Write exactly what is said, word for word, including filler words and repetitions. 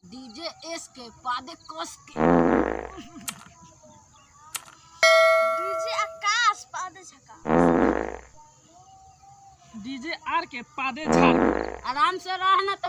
DJ S के पादे कस के। डीजे आकाश पादे छका। डीजे आर के पादे झाड़। आराम से रहना।